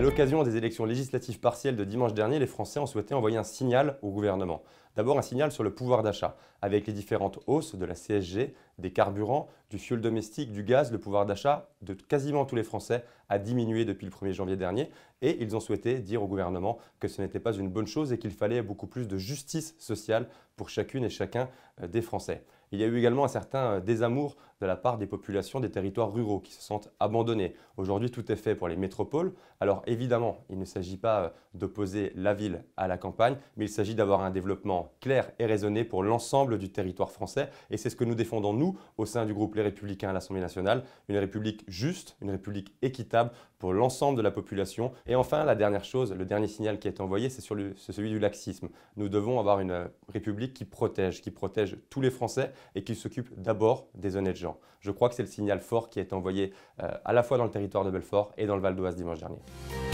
À l'occasion des élections législatives partielles de dimanche dernier, les Français ont souhaité envoyer un signal au gouvernement. D'abord un signal sur le pouvoir d'achat. Avec les différentes hausses de la CSG, des carburants, du fioul domestique, du gaz, le pouvoir d'achat de quasiment tous les Français a diminué depuis le 1er janvier dernier. Et ils ont souhaité dire au gouvernement que ce n'était pas une bonne chose et qu'il fallait beaucoup plus de justice sociale pour chacune et chacun des Français. Il y a eu également un certain désamour de la part des populations des territoires ruraux qui se sentent abandonnés. Aujourd'hui, tout est fait pour les métropoles. Alors évidemment, il ne s'agit pas d'opposer la ville à la campagne, mais il s'agit d'avoir un développement clair et raisonné pour l'ensemble du territoire français. Et c'est ce que nous défendons, nous, au sein du groupe Les Républicains à l'Assemblée nationale. Une république juste, une république équitable pour l'ensemble de la population. Et enfin, la dernière chose, le dernier signal qui est envoyé, c'est celui du laxisme. Nous devons avoir une république qui protège tous les Français et qui s'occupe d'abord des honnêtes gens. Je crois que c'est le signal fort qui est envoyé à la fois dans le territoire de Belfort et dans le Val d'Oise dimanche dernier.